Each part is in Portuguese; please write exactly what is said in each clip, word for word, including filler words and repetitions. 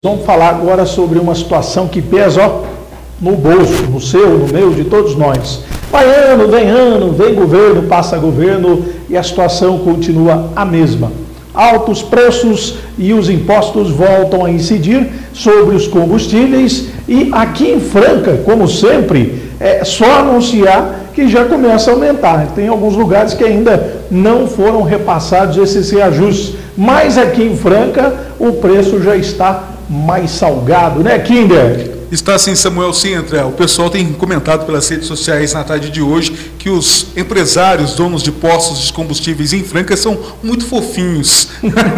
Vamos falar agora sobre uma situação que pesa ó, no bolso, no seu, no meu, de todos nós. Vai ano, vem ano, vem governo, passa governo e a situação continua a mesma. Altos preços e os impostos voltam a incidir sobre os combustíveis e aqui em Franca, como sempre, é só anunciar que já começa a aumentar. Tem alguns lugares que ainda não foram repassados esses reajustes, mas aqui em Franca o preço já está mais salgado, né, Kinder? Está sim, Samuel Sintra. O pessoal tem comentado pelas redes sociais na tarde de hoje que os empresários, donos de postos de combustíveis em Franca são muito fofinhos.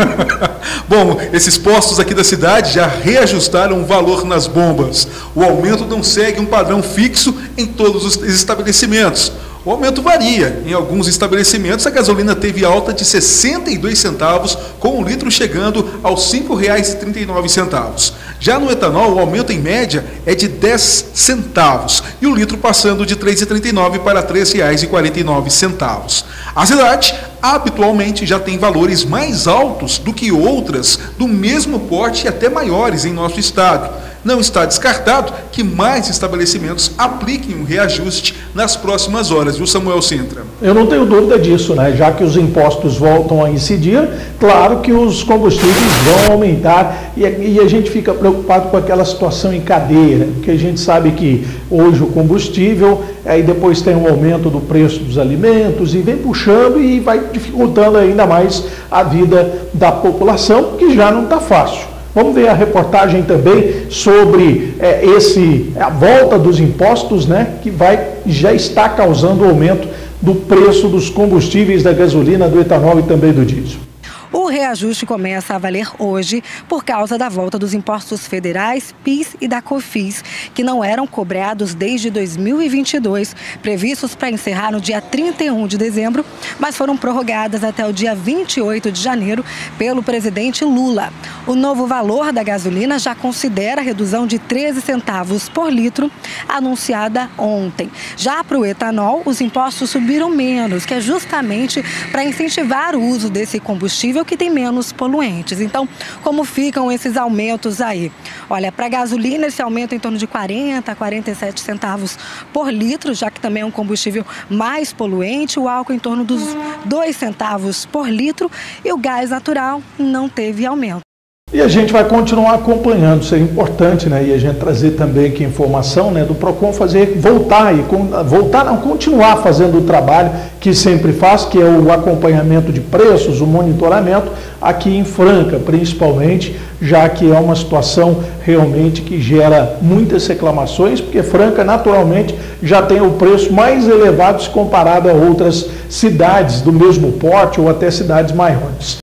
Bom, esses postos aqui da cidade já reajustaram o valor nas bombas. O aumento não segue um padrão fixo em todos os estabelecimentos. O aumento varia. Em alguns estabelecimentos, a gasolina teve alta de sessenta e dois centavos, com o litro chegando aos cinco reais e trinta e nove centavos. Já no etanol, o aumento em média é de dez centavos e o litro passando de três reais e trinta e nove centavos para três reais e quarenta e nove centavos. A cidade habitualmente já tem valores mais altos do que outras do mesmo porte e até maiores em nosso estado. Não está descartado que mais estabelecimentos apliquem um reajuste nas próximas horas, viu, Samuel Sintra? Eu não tenho dúvida disso, né? Já que os impostos voltam a incidir, claro que os combustíveis vão aumentar e, e a gente fica preocupado com aquela situação em cadeia, né? Porque a gente sabe que hoje o combustível, aí depois tem um aumento do preço dos alimentos e vem puxando e vai dificultando ainda mais a vida da população, que já não está fácil. Vamos ver a reportagem também sobre é, esse, a volta dos impostos, né, que vai, já está causando o aumento do preço dos combustíveis, da gasolina, do etanol e também do diesel. O reajuste começa a valer hoje por causa da volta dos impostos federais, PIS e da COFINS, que não eram cobrados desde dois mil e vinte e dois, previstos para encerrar no dia trinta e um de dezembro, mas foram prorrogadas até o dia vinte e oito de janeiro pelo presidente Lula. O novo valor da gasolina já considera a redução de treze centavos por litro, anunciada ontem. Já para o etanol, os impostos subiram menos, que é justamente para incentivar o uso desse combustível que tem menos poluentes. Então, como ficam esses aumentos aí? Olha, para a gasolina esse aumento é em torno de quarenta a quarenta e sete centavos por litro, já que também é um combustível mais poluente, o álcool em torno dos dois centavos por litro e o gás natural não teve aumento. E a gente vai continuar acompanhando, isso é importante, né? E a gente trazer também aqui informação, né, do PROCON fazer, voltar e voltar, não, continuar fazendo o trabalho que sempre faz, que é o acompanhamento de preços, o monitoramento aqui em Franca, principalmente, já que é uma situação realmente que gera muitas reclamações, porque Franca naturalmente já tem o preço mais elevado se comparado a outras cidades do mesmo porte ou até cidades maiores.